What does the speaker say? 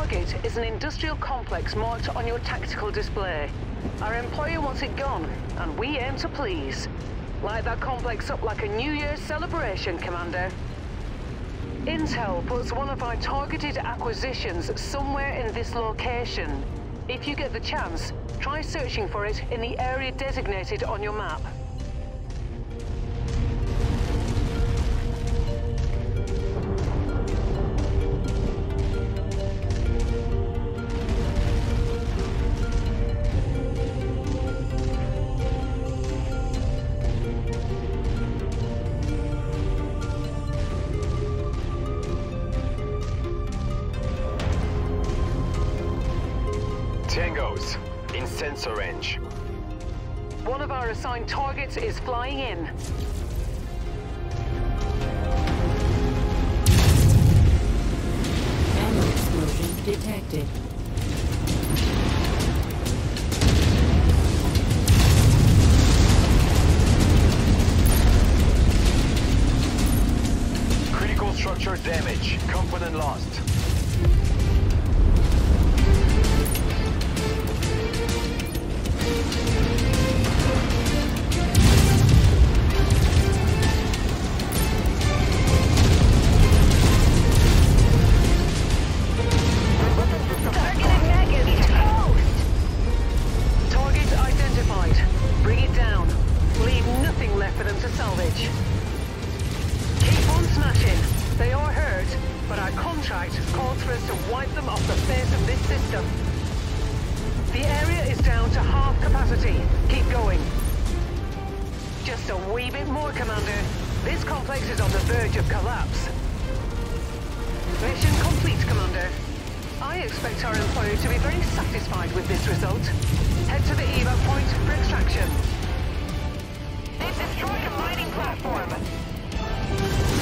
target is an industrial complex marked on your tactical display. Our employer wants it gone, and we aim to please. Light that complex up like a New Year's celebration, Commander. Intel puts one of our targeted acquisitions somewhere in this location. If you get the chance, try searching for it in the area designated on your map. Tangos, in sensor range. One of our assigned targets is flying in. Ammo explosion detected. Critical structure damage. Component lost. Calls for us to wipe them off the face of this system. The area is down to half capacity. Keep going. Just a wee bit more, Commander. This complex is on the verge of collapse. Mission complete, Commander. I expect our employer to be very satisfied with this result. Head to the evac point for extraction. They've destroyed a mining platform.